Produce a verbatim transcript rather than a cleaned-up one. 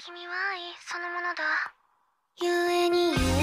君は愛そのものだ。故に